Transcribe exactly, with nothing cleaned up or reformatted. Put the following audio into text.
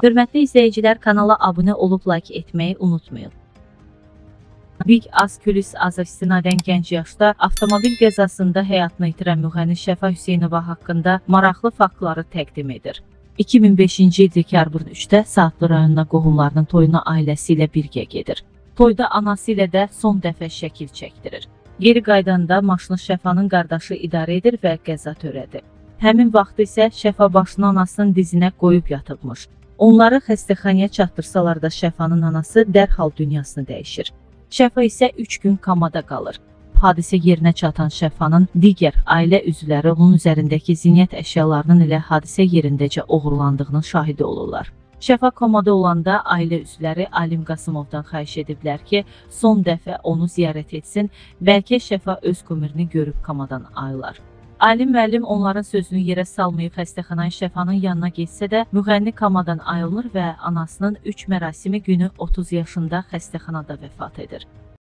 Hörmətli izləyicilər, kanala abunə olub like etməyi unutmayın. Big Askülis Azovistinadən gənc yaşda avtomobil qəzasında həyatını itirən müğənni Şəfa Hüseynova haqqında maraqlı faktları təqdim edir. iki min beşinci il dekabrın üçdə Saatlı rayonuna qohumlarının toyuna ailəsi ilə birgə gedir. Toyda anası ilə də son dəfə şəkil çəkdirir. Geri qaydanda maşını Şəfanın qardaşı idarə edir və qəza törədir. Həmin vaxt isə Şəfa başını anasının dizinə qoyub yatıbmış. Onları xəstəxanaya çatdırsalar da Şəfanın anası dərhal dünyasını dəyişir. Şəfa isə üç gün komada qalır. Hadisə yerinə çatan Şəfanın digər ailə üzvləri onun üzərindəki zinət əşyalarının ilə hadisə yerindəcə oğurlandığının şahidi olurlar. Şəfa komada olanda ailə üzvləri Alim Qasımovdan xahiş ediblər ki, son dəfə onu ziyarət etsin, bəlkə Şəfa öz kömürünü görüb komadan ayılar. Alim müəllim onların sözünü yerə salmayıb xəstəxanaya Şəfanın yanına getsə də, müğənni komadan ayılmır və anasının üç mərasimi günü otuz yaşında xəstəxanada vəfat edir.